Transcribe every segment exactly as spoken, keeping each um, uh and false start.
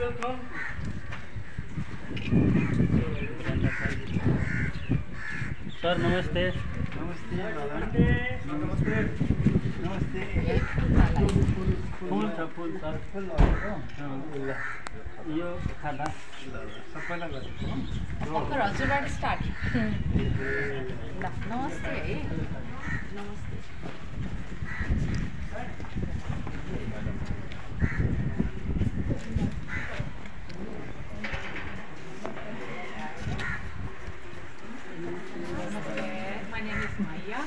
Sir नमस्ते। नमस्ते नमस्ते नमस्ते। फुल छ फुल सर यो खाना सबैलाई गरेको भर्खर हजुरबाट स्टार्ट ल नमस्ते है नमस्ते My name is Maya.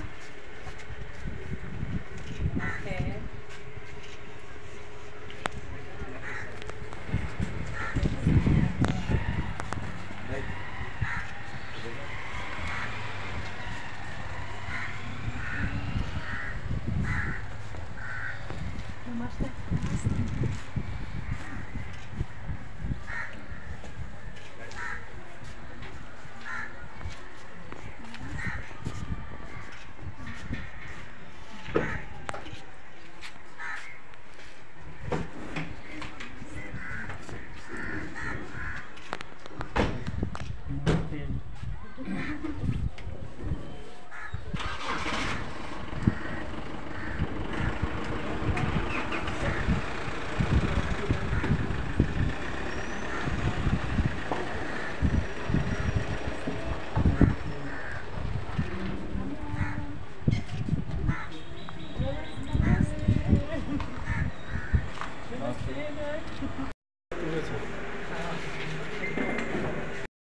Namaste. Namaste.